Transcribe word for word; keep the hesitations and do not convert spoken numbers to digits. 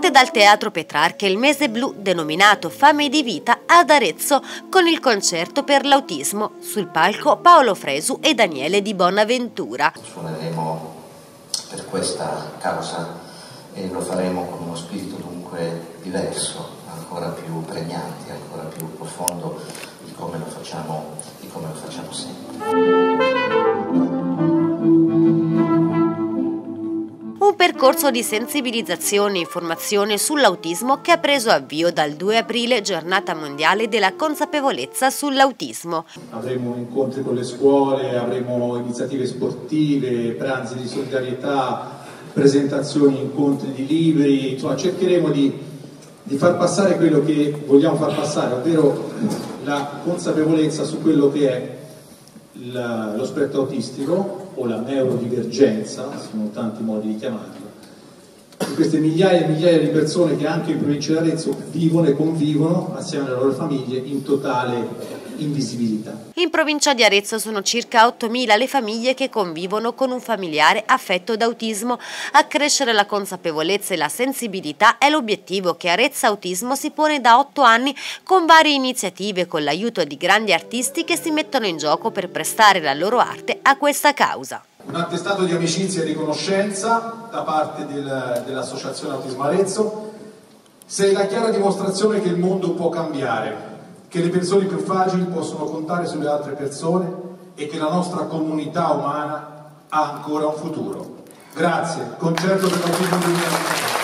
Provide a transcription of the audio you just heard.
Parte dal Teatro Petrarca il mese blu denominato Fame di Vita ad Arezzo con il concerto per l'autismo. Sul palco Paolo Fresu e Daniele Di Bonaventura. Suoneremo per questa causa e lo faremo con uno spirito dunque diverso, ancora più pregnante, ancora più profondo di come lo facciamo, di come lo facciamo sempre. Un percorso di sensibilizzazione e informazione sull'autismo che ha preso avvio dal due aprile, giornata mondiale della consapevolezza sull'autismo. Avremo incontri con le scuole, avremo iniziative sportive, pranzi di solidarietà, presentazioni, incontri di libri, insomma cercheremo di, di far passare quello che vogliamo far passare, ovvero la consapevolezza su quello che è La, lo spettro autistico o la neurodivergenza, sono tanti modi di chiamarlo, di queste migliaia e migliaia di persone che anche in provincia di Arezzo vivono e convivono assieme alle loro famiglie in totale invisibilità. In provincia di Arezzo sono circa ottomila le famiglie che convivono con un familiare affetto da autismo. Accrescere la consapevolezza e la sensibilità è l'obiettivo che Arezzo Autismo si pone da otto anni con varie iniziative con l'aiuto di grandi artisti che si mettono in gioco per prestare la loro arte a questa causa. Un attestato di amicizia e riconoscenza da parte del, dell'Associazione Autismo Arezzo. Sei la chiara dimostrazione che il mondo può cambiare, che le persone più fragili possono contare sulle altre persone e che la nostra comunità umana ha ancora un futuro. Grazie. Concerto per l'autismo duemilaventitré.